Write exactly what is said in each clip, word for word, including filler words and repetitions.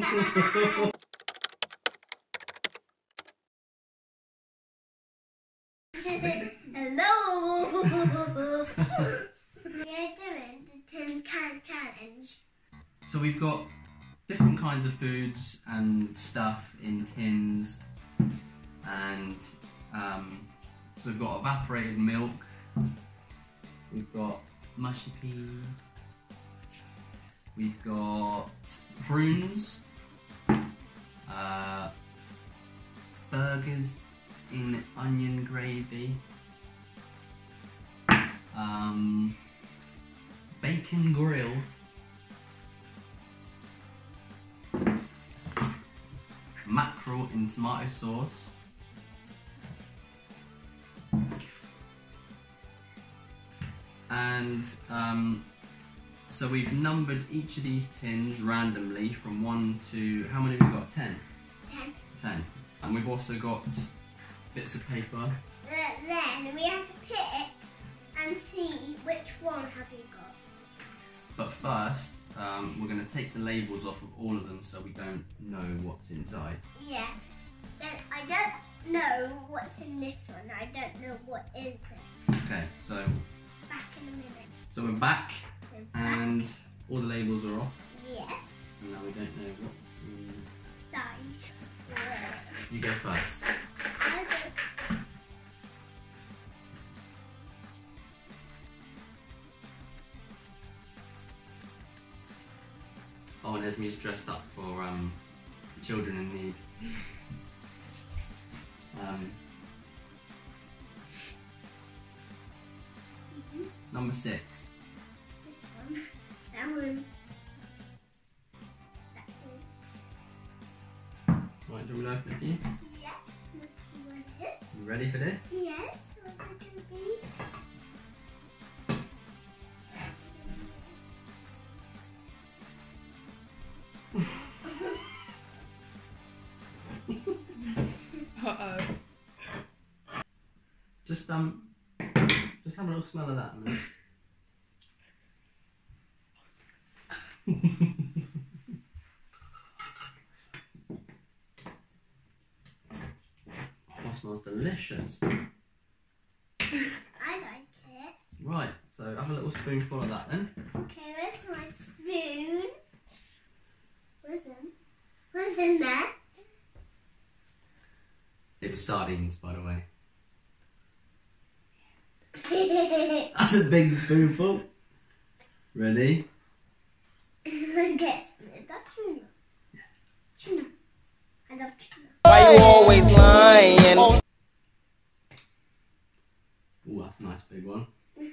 Hello! We're doing the tin can challenge. So we've got different kinds of foods and stuff in tins, and um, so we've got evaporated milk, we've got mushy peas, we've got prunes, uh, burgers in onion gravy, um, bacon grill, mackerel in tomato sauce, and um, so we've numbered each of these tins randomly from one to, how many have we got? Ten? Ten. Ten. And we've also got bits of paper. Then we have to pick and see which one have you got. But first, um, we're going to take the labels off of all of them so we don't know what's inside. Yeah. Then I don't know what's in this one. I don't know what is it. Okay, so Back in a minute. so we're back, We're back. and all the labels are off. Yes. And now we don't know what's Side. in. You go first. I'll go. Oh, and Esme's dressed up for um, children in need. Um, Mm-hmm. number six. This one. That one. That's it. Right, do you want me to open it for you? Yes. Let's see what it is. You ready for this? Yes. What's it going to be? Uh-oh. Just um, just have a little smell of that a minute. That smells delicious. I like it. Right, so have a little spoonful of that then. Okay, where's my spoon? What's in? What's in there? It was sardines, by the way. Look That's a big spoonful. Ready? at that's tuna. Tuna. I love tuna. Why you always lying? Oh, that's a nice big one.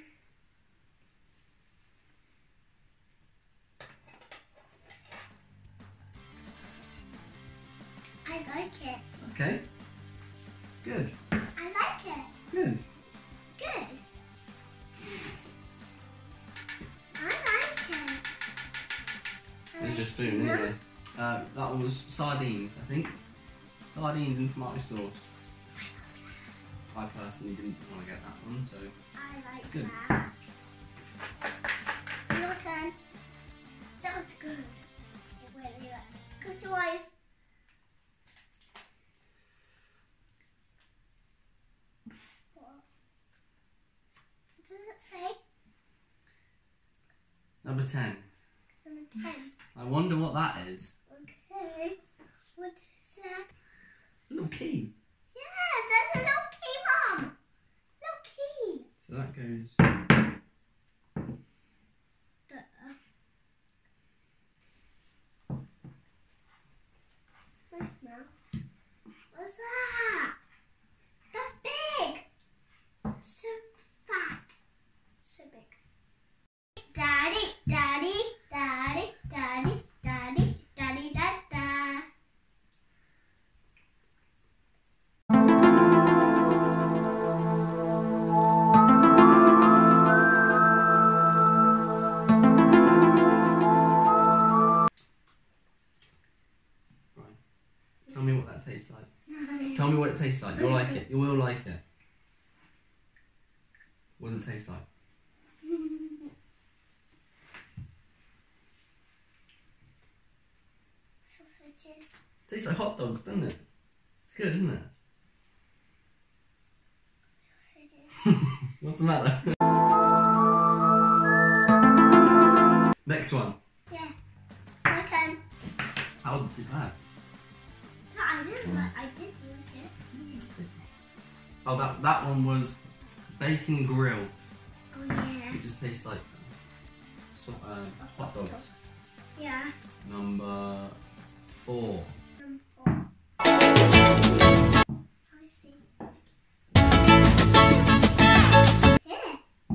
I like it. Okay. Good. I like it. Good. It's good. I like it. I There's like your spoon, tuna. anyway. Uh, that one was sardines, I think. Sardines and tomato sauce. I personally didn't want to get that one, so I like good. that. Your turn. That was good. Wait, wait, wait. Close your eyes. What does it say? Number ten. Number ten. I wonder what that is. Okay. What is that? A little key. Yeah, there's a little key, Mum. Little key. So that goes. Duh. Nice smell. What's that? That's big. So fat. So big. Daddy, daddy, daddy, daddy, daddy, daddy, da da. Right. Tell me what that tastes like. Tell me what it tastes like. You'll like it. You will like it. What does it taste like? Sausage. Tastes like hot dogs, doesn't it? It's good, isn't it? What's the matter? Next one. Yeah. My turn. That wasn't too bad. No, I didn't like I did like it. Oh, that, that one was bacon grill. Oh yeah. It just tastes like so, uh, hot dogs. Yeah. Number four. Number four. I see. Yeah.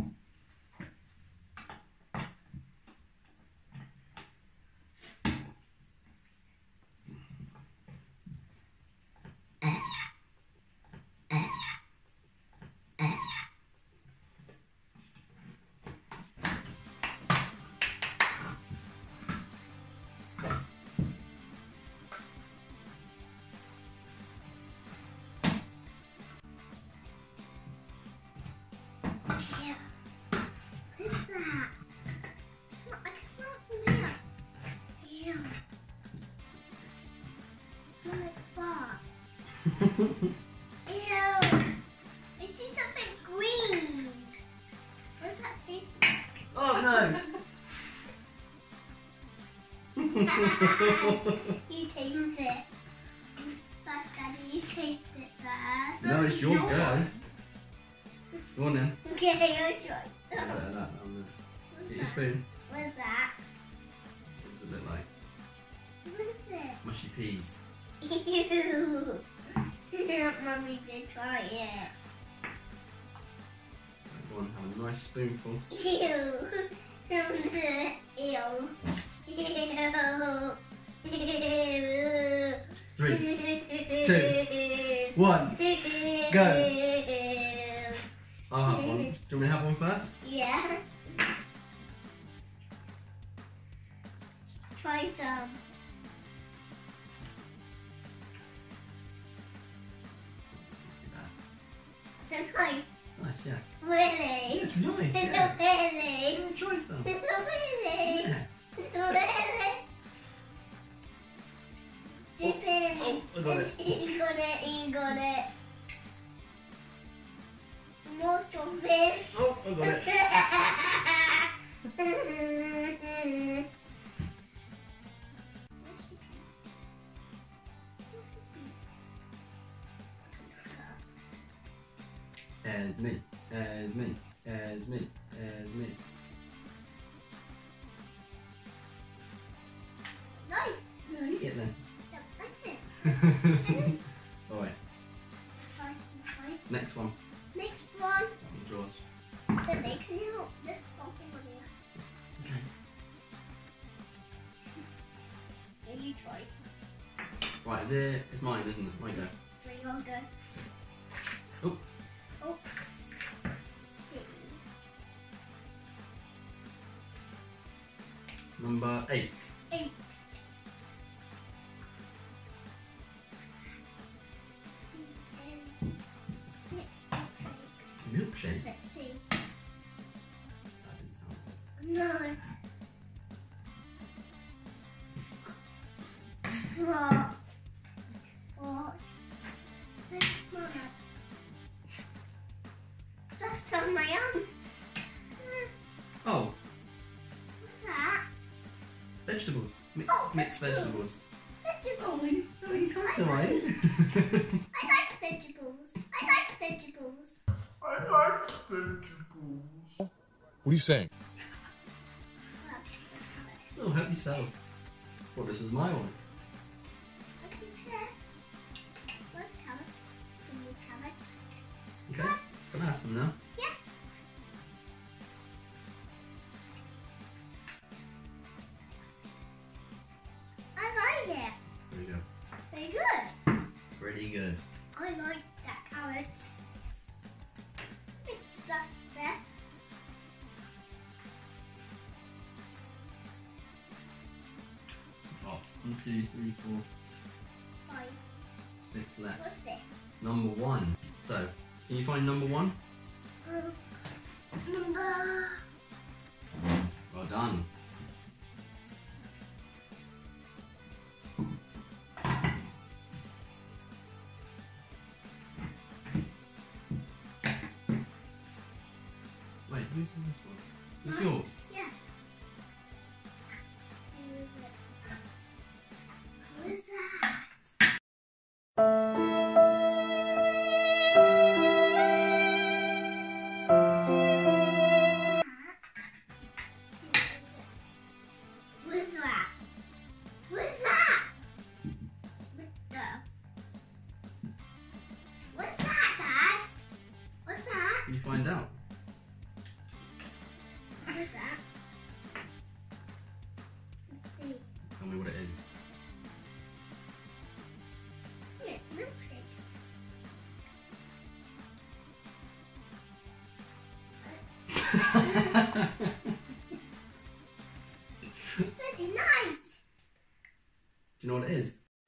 Yeah. What's that? It's not, I can smell it from here. Ew. It smells like fart. Ew. I see something green. What does that taste like? Oh no! You taste it. First, Daddy, you taste it first. No, it's your go. Go on then. Okay, your choice. That, that, that, that, What's Get your that? spoon. What's that? It's a bit like What is it? mushy peas. Ew. Mummy did try it. Right, go on, have a nice spoonful. Ew. Don't do it. Ew. Ew. Ew. Three, two, one, go. I'll have one. Do you want me to have one first? Yeah. Try some. It's nice. It's nice, yeah. Really? It's nice, It's yeah. really. Yeah, try some. It's really. Yeah. It's really. Dip in. Oh, I got it. You got it. You got it. More chocolate. Oh, I got it. As me, as me, as me, as me. Nice. Yeah, eat it then. Yep, that's it. Alright, Try, try. next one. Next one. That one's yours. Billy, can you help this something on here? Okay. Yeah, you try. Right, is it? It's mine, isn't it? Mine go. There you go. Oh. Oops. Six. Number eight. Eight. C is next milkshake. Milkshake? Let's see. That didn't sound good. No. What? What? Let's smell that. That's on my arm. Oh, What's that? vegetables. Mi Oh, mixed vegetables. vegetables. Vegetables. Oh, you can't alright. I like vegetables. I like vegetables. What are you saying? Oh, help yourself. Well, this was my one. I can check. What colour? Can you colour? Okay, can I have some now? Yeah. I like it. There we go. Very good. Pretty good. I like that carrot. Big stuff there. Oh, one, two, three, four, Five. six left. What's this? Number one. So, can you find number one? Um, number. Well done. whose is this one? It's yours. Yeah. Who is that? Who's that? Who's that? What's that, Dad? What's that? Can you find out? What's that? Let's see. Tell me what it is. Oh, it's a milkshake. It's pretty nice. Do you know what it is?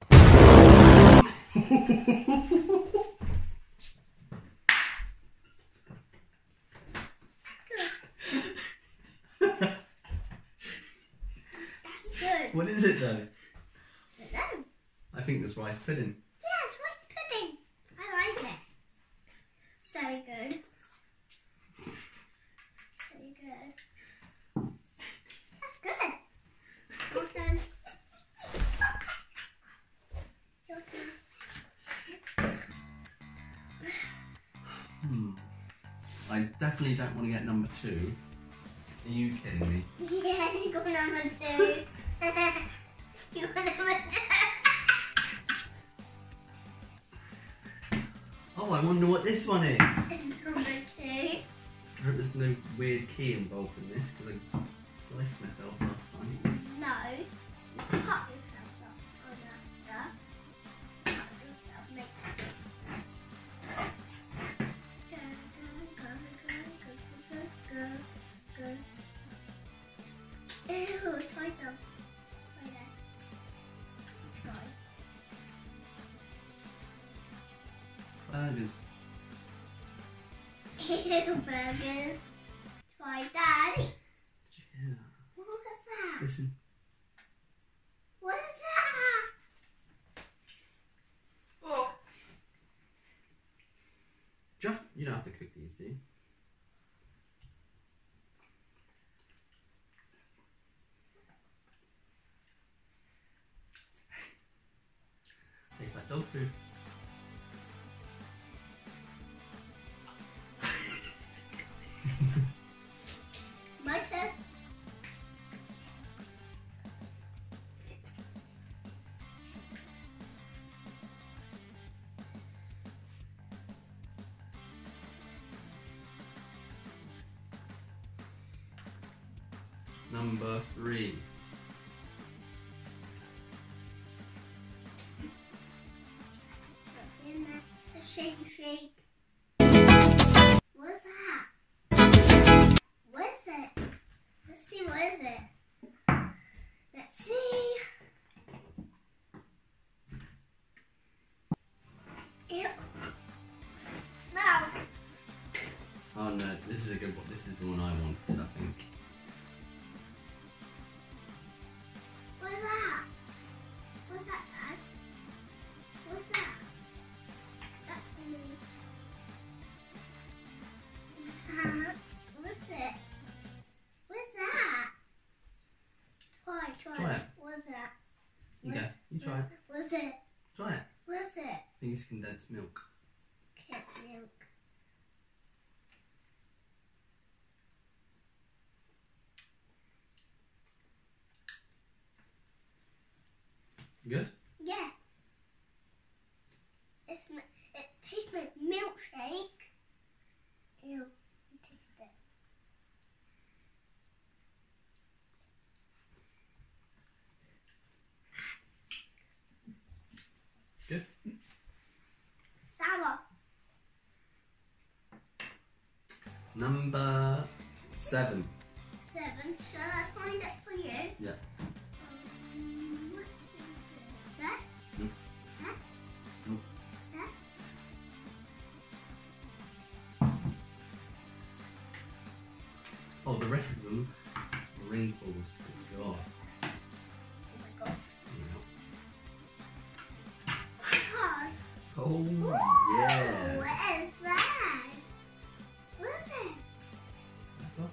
That's good. What is it though? I don't know. I think it's rice pudding. Yeah, it's rice pudding. I like it. So good. So good. That's good. Your turn. Your turn. Hmm. I definitely don't want to get number two. Are you kidding me? Yes, you got number two. You got number two. Oh, I wonder what this one is. It's number two. I hope there's no weird key involved in this because I sliced myself last time. No. You cut yourself last time after. Cut yourself, make that. Go, go, go, go, go, go, go, go. Ew, try some. Try that. Try. Burgers. Ew, burgers. Try Daddy. Did you hear that? What was that? Listen. What is that? Oh. Do you, have to, you don't have to cook these, do you? Tastes like dog food. My turn. Number three. What's in there? A shaky shake. What's that? What is it? Let's see, what is it? Let's see. Ew. Smell. Oh no, this is a good one. This is the one I wanted, I think. What is that? What's that, Dad? What's that? That's me. What's that? What's it? What's that? Try, try. Try it. What's that? You go. You try it. What's it? Try it. What's it? I think it's condensed milk. Cat milk. Good? Yeah. It's, mi- it tastes like milkshake. Ew, you taste it. Good? Sour. Number seven. Seven. Shall I find it for you? Yeah. Um, what is it? That? Nope. That? Nope. That? Oh, the rest of them are wrinkles. God. Oh my gosh. Yeah. Oh. Oh, Ooh, yeah. what is that? What is it? Oh,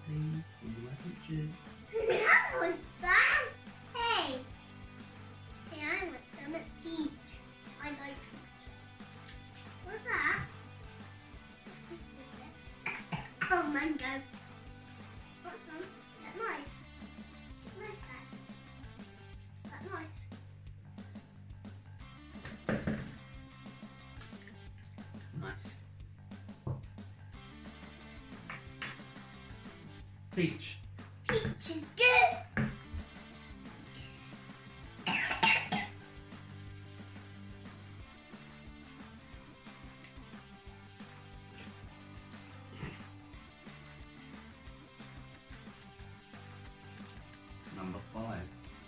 Oh, mango. What's wrong? That nice. Nice that. That nice. Nice. Peach. Peach is good. Number five.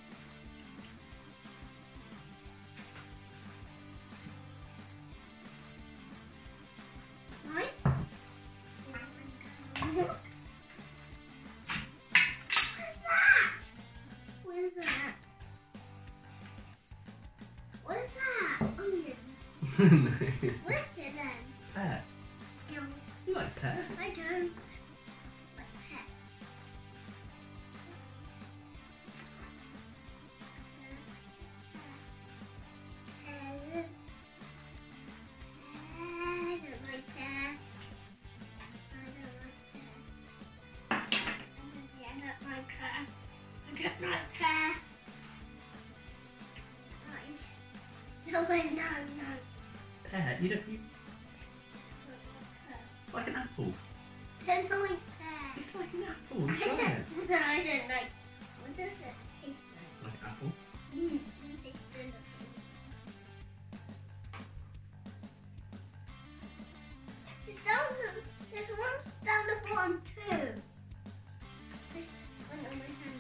Right? What is that? What is that? What is that? Onions. No. What is it then? Pear. No, You like pear? I don't. Like pet. Pear. I don't like pear. I don't like pear. I don't like pear. I don't like pear. Nice. No, wait, no, no. Pear? You don't. You, I don't like pear. it's like an apple. I don't like pear. It's like an apple. I Try it. don't, no, I don't like. What does it taste like? Like apple. Mm, it tastes good. It's down the, there's one down the bottom too. This one on my hand.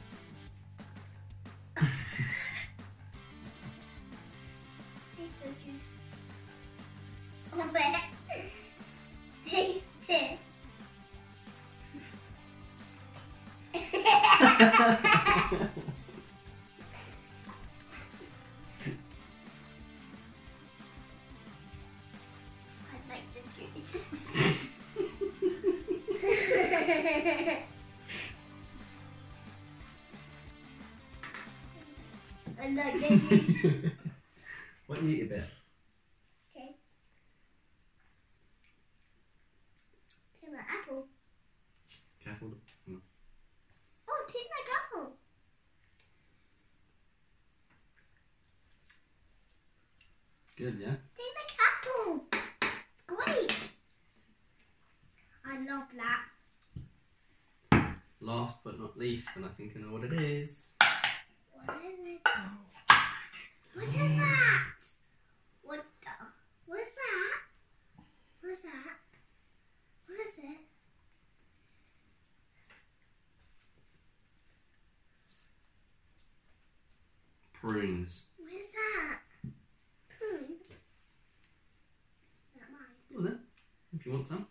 Taste the juice. Oh, wait. Taste this. I like the juice. I like the juice. Why don't you eat a bit? Okay. Taste like apple. Careful. Mm. Oh, it tastes like apple. Good, yeah? Tastes like apple. It's great. I love that. Last but not least, and I think I know what it is. What is it? What is that? What the? What is that? What is that? What is it? Prunes. What is that? Prunes? Not mine. Go on then, if you want some.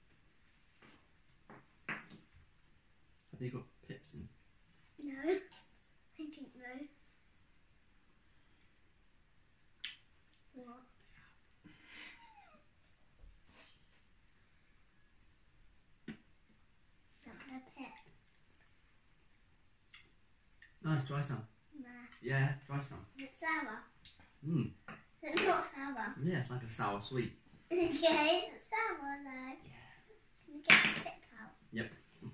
Have you got pips in? No. I think no. What? Not a pet. Nice, try some. Nah. Yeah, try some. It's sour. Mmm. It's not sour. Yeah, it's like a sour sweet. Okay, it's sour though. Yeah. Can you get the pip out? Yep.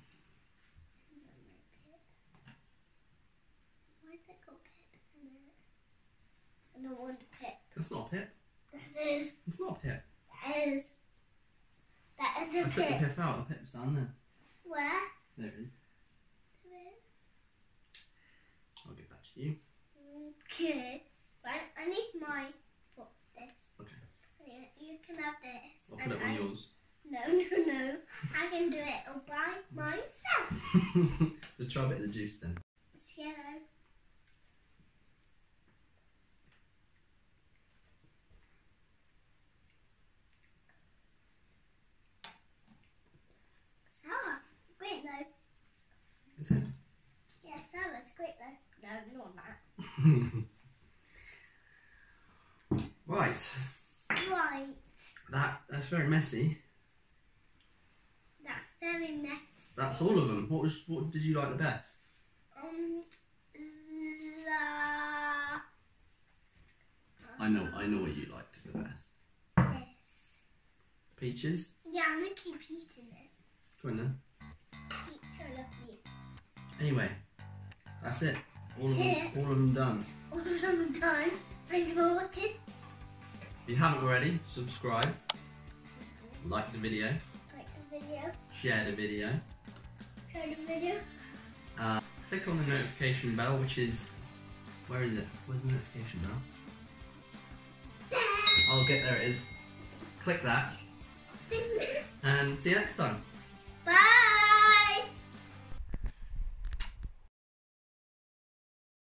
Why is it got pips in it? I don't want a pip. That's not a pip. That is. It's not a pip. That is. That I is a took the pip. pip out. The pip's down there. Where? There it is. There is. I'll give that to you. Okay. Right, I need my for this. Okay. Yeah, you can have this. I'll put and it on I, yours. No, no, no. I can do it all by myself. Just try a bit of the juice then. It's yellow. Sour. Great though. Is it? Yeah, sour. It's great though. No, not that. Right. Right. That that's very messy. That's very messy. That's all of them. What was what did you like the best? Um, the... I know I know what you liked the best. This. Peaches. Yeah, I'm gonna keep eating it. Join then. Teacher, love me. Anyway, that's it. All of That's them, it. all of them done. All of them done. Thanks for watching. If you haven't already, subscribe, like the video, Like the video. share the video, Share the video. uh, click on the notification bell, which is, where is it? Where's the notification bell? I'll get there it is. Click that, and see you next time.